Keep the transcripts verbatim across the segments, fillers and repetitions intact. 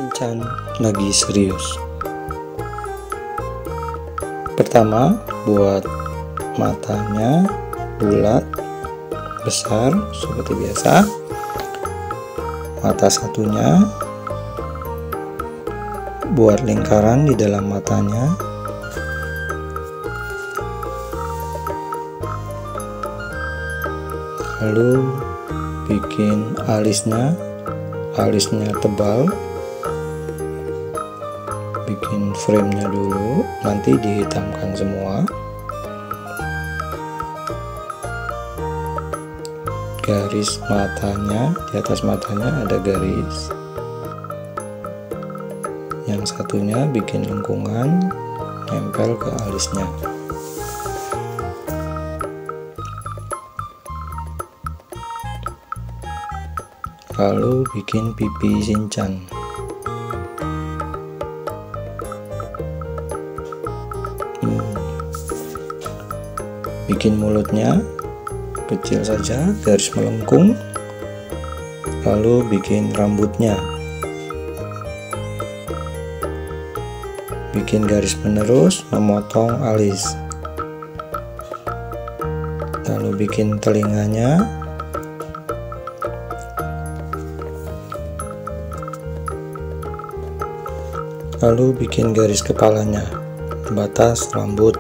Shinchan lagi serius. Pertama, buat matanya bulat besar seperti biasa. Mata satunya buat lingkaran di dalam matanya. Lalu bikin alisnya, alisnya tebal. Bikin framenya dulu, nanti dihitamkan semua. Garis matanya, di atas matanya ada garis. Yang satunya bikin lengkungan, nempel ke alisnya. Lalu bikin pipi Shinchan. Hmm. Bikin mulutnya kecil saja, garis melengkung. Lalu bikin rambutnya. Bikin garis penerus, memotong alis. Lalu bikin telinganya. Lalu bikin garis kepalanya, batas rambut,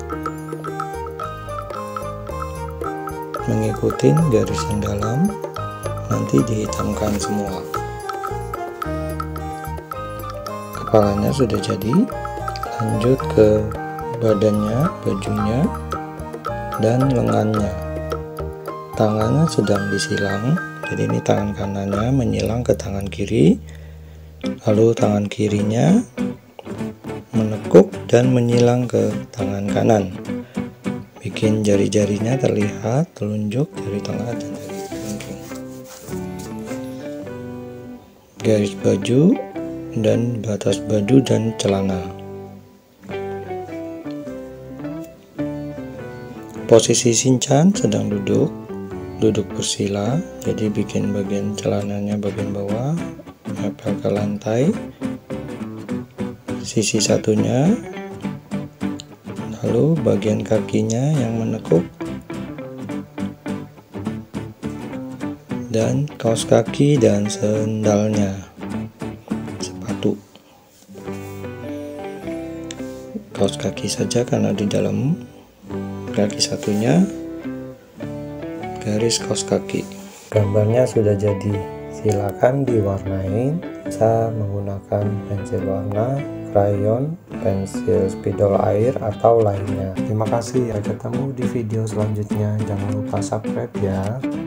mengikuti garis yang dalam, nanti dihitamkan semua. Kepalanya sudah jadi, lanjut ke badannya, bajunya, dan lengannya. Tangannya sedang disilang, jadi ini tangan kanannya menyilang ke tangan kiri, lalu tangan kirinya menekuk dan menyilang ke tangan kanan. Bikin jari-jarinya terlihat, telunjuk, jari tengah, dan jari kelingking. Garis baju dan batas baju dan celana. Posisi Shinchan sedang duduk, duduk bersila, jadi bikin bagian celananya bagian bawah, nempel ke lantai. Sisi satunya, lalu bagian kakinya yang menekuk, dan kaos kaki dan sendalnya, sepatu. Kaos kaki saja karena di dalam kaki satunya garis kaos kaki. Gambarnya sudah jadi, silakan diwarnai, bisa menggunakan pensil warna, krayon, pensil spidol air, atau lainnya. Terima kasih, sampai ketemu di video selanjutnya. Jangan lupa subscribe ya.